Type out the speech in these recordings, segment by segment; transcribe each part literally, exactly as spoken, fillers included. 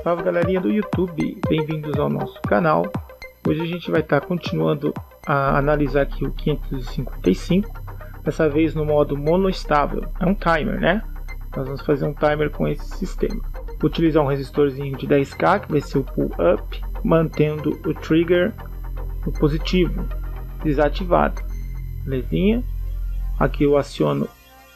Salve galerinha do YouTube, bem-vindos ao nosso canal. Hoje a gente vai estar tá continuando a analisar aqui o quinhentos e cinquenta e cinco, dessa vez no modo monoestável, é um timer, né? Nós vamos fazer um timer com esse sistema. Vou utilizar um resistorzinho de dez K, que vai ser o pull up, mantendo o trigger no positivo, desativado, belezinha? Aqui eu aciono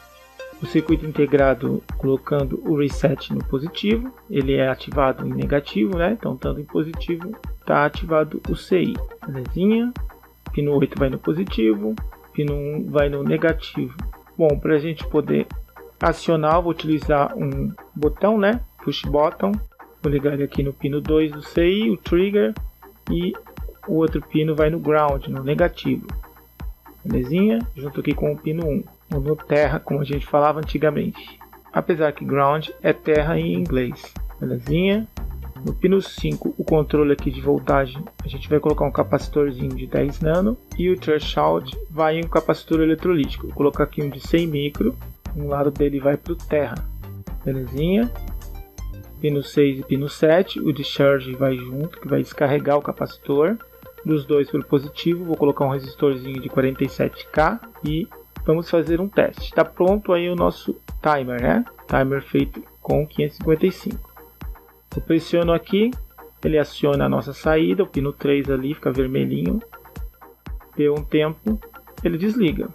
o circuito integrado colocando o reset no positivo, ele é ativado em negativo, né? Então estando em positivo está ativado o C I, belezinha? Pino oito vai no positivo, pino um vai no negativo. Bom, para a gente poder acionar, vou utilizar um botão, né? Push button, vou ligar ele aqui no pino dois do C I, o trigger, e o outro pino vai no ground, no negativo, belezinha? Junto aqui com o pino um. Ou no terra, como a gente falava antigamente, apesar que ground é terra em inglês, belezinha? No pino cinco, o controle aqui de voltagem, a gente vai colocar um capacitorzinho de dez nano, e o threshold vai em um capacitor eletrolítico. Vou colocar aqui um de cem micro, um lado dele vai para o terra, belezinha? Pino seis e pino sete, o discharge vai junto, que vai descarregar o capacitor. Dos dois para o positivo, vou colocar um resistorzinho de quarenta e sete K e vamos fazer um teste. Está pronto aí o nosso timer, né? Timer feito com quinhentos e cinquenta e cinco. Eu pressiono aqui, ele aciona a nossa saída, o pino três ali fica vermelhinho. Deu um tempo, ele desliga.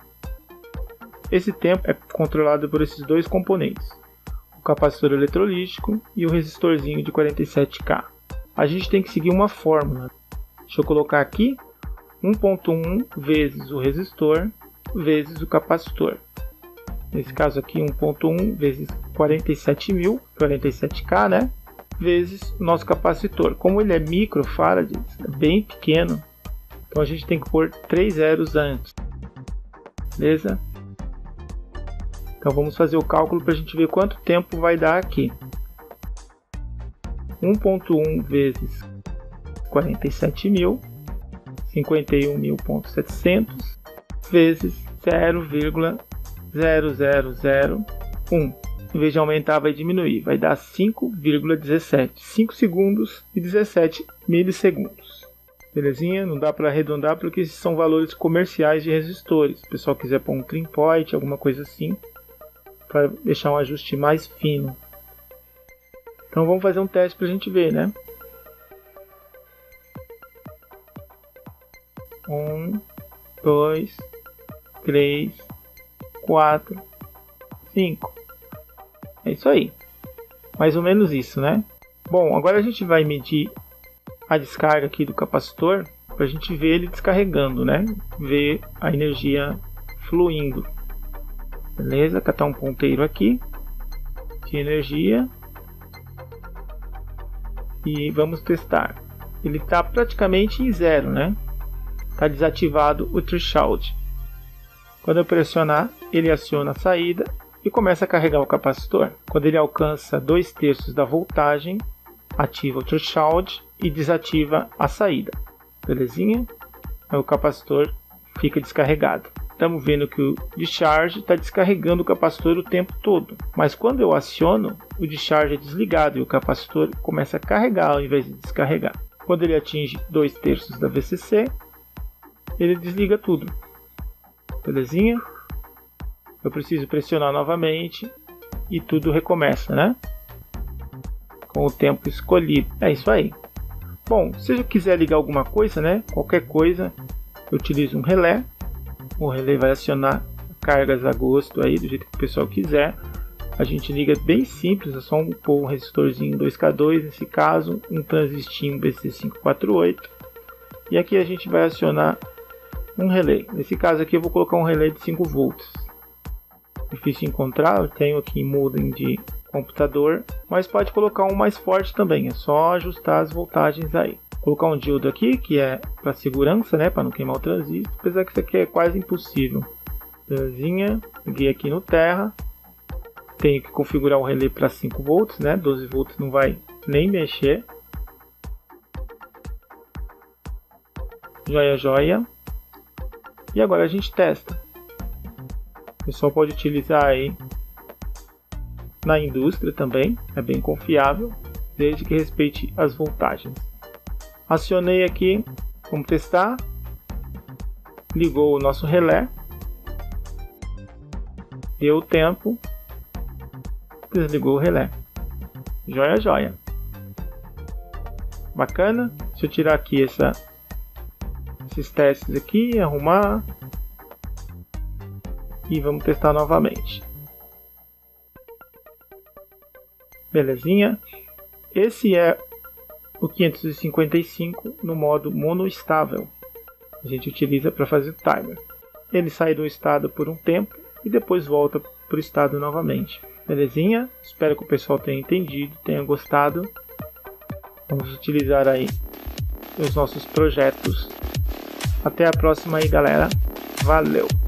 Esse tempo é controlado por esses dois componentes, o capacitor eletrolítico e o resistorzinho de quarenta e sete K. A gente tem que seguir uma fórmula. Deixa eu colocar aqui um ponto um vezes o resistor vezes o capacitor. Nesse caso aqui um ponto um vezes quarenta e sete mil, quarenta e sete K, né? Vezes o nosso capacitor. Como ele é microfarads, é bem pequeno, então a gente tem que pôr três zeros antes. Beleza? Então vamos fazer o cálculo para a gente ver quanto tempo vai dar aqui. um ponto um vezes quarenta e sete mil, cinquenta e um mil ponto setecentos, vezes zero vírgula zero zero zero um. Em vez de aumentar, vai diminuir. Vai dar cinco vírgula dezessete. cinco segundos e dezessete milissegundos. Belezinha? Não dá para arredondar porque esses são valores comerciais de resistores. Se o pessoal quiser pôr um trim point, alguma coisa assim, para deixar um ajuste mais fino. Então vamos fazer um teste para a gente ver, né? um, dois, três, quatro, cinco. É isso aí. Mais ou menos isso, né? Bom, agora a gente vai medir a descarga aqui do capacitor para a gente ver ele descarregando, né? Ver a energia fluindo. Beleza? Catar um ponteiro aqui de energia e vamos testar. Ele está praticamente em zero, né? Está desativado o threshold. Quando eu pressionar, ele aciona a saída e começa a carregar o capacitor. Quando ele alcança dois terços da voltagem, ativa o threshold e desativa a saída. Belezinha? Aí o capacitor fica descarregado. Estamos vendo que o discharge está descarregando o capacitor o tempo todo. Mas quando eu aciono, o discharge é desligado e o capacitor começa a carregar ao invés de descarregar. Quando ele atinge dois terços da V C C, ele desliga tudo. Belezinha? Eu preciso pressionar novamente e tudo recomeça, né? Com o tempo escolhido. É isso aí. Bom, se eu quiser ligar alguma coisa, né? Qualquer coisa, eu utilizo um relé. O relé vai acionar cargas a gosto aí, do jeito que o pessoal quiser. A gente liga bem simples, é só um, pôr um resistorzinho dois K dois, nesse caso, um transistinho B C quinhentos e quarenta e oito. E aqui a gente vai acionar um relé. Nesse caso aqui eu vou colocar um relé de cinco volts. Difícil de encontrar, eu tenho aqui em modem de computador, mas pode colocar um mais forte também, é só ajustar as voltagens aí. Vou colocar um diodo aqui, que é para segurança, né, para não queimar o transistor, apesar que isso aqui é quase impossível. Belezinha, liguei aqui no terra, tenho que configurar o relé para cinco volts, né, doze volts não vai nem mexer. Joia, joia. E agora a gente testa. O pessoal pode utilizar aí na indústria também, é bem confiável. desde que respeite as voltagens. Acionei aqui, vamos testar. Ligou o nosso relé. Deu o tempo. Desligou o relé. Joia, joia. Bacana. Deixa eu tirar aqui essa, esses testes aqui, arrumar. E vamos testar novamente. Belezinha. Esse é o quinhentos e cinquenta e cinco no modo monoestável. A gente utiliza para fazer o timer. Ele sai do estado por um tempo e depois volta para o estado novamente. Belezinha? Espero que o pessoal tenha entendido, tenha gostado. Vamos utilizar aí os nossos projetos. Até a próxima aí, galera. Valeu!